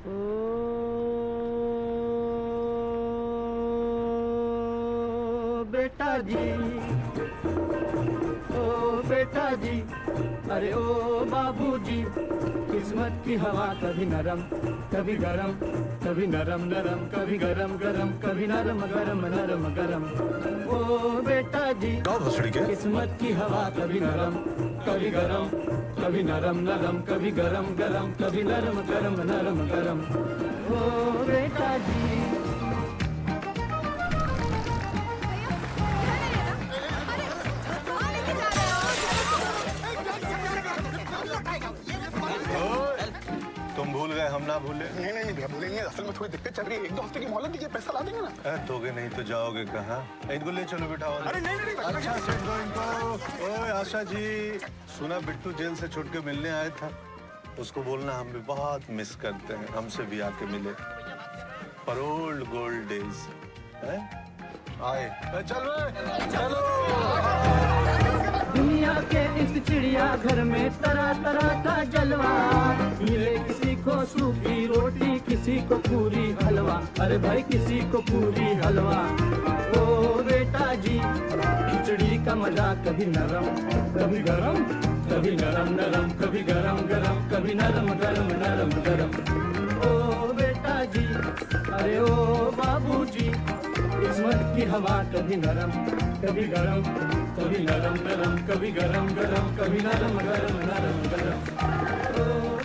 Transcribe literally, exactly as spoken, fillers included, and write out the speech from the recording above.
ओ बेटा जी, ओ बेटा जी, अरे ओ बाबूजी, किस्मत की हवा कभी नरम कभी गरम, कभी नरम नरम कभी गरम गरम, कभी नरम गरम नरम गरम। ओ बेटा जी, किस्मत की हवा कभी नरम कभी गरम, कभी नरम नरम कभी गरम गरम, कभी नरम गरम नरम गरम। ओ बेटा जी। तुम भूल गए, हम ना भूले। नहीं नहीं नहीं भूलेंगे, असल में थोड़ी दिक्कत चल रही है। एक दो हफ्ते की मोहलत दीजिए, पैसा ला देंगे ना। दोगे नहीं तो जाओगे कहाँ? इनको ले चलो, बिठाओ। अरे नहीं नहीं, नहीं अच्छा सेठ दो इनको। ओए आशा जी, सुना बिट्टू जेल से छुट के मिलने आया था, उसको बोलना हम भी बहुत मिस करते हैं, हमसे भी आके मिले। पर ओल्ड गोल्ड डेज आए। चल चलो। दुनिया के इस चिड़िया घर में तरह तरह का जलवा, मिले किसी को सूखी रोटी, किसी को पूरी हलवा, अरे भाई किसी को पूरी हलवा। ओ बेटा जी, खिचड़ी का मजा कभी नरम कभी गरम, कभी नरम नरम कभी गरम गरम, कभी नरम गरम नरम गरम। ओ बेटा जी, अरे ओ बाबूजी, किस्मत की हवा कभी नरम कभी गरम, कभी नरम नरम कभी गरम गरम, कभी नरम गरम नरम गरम।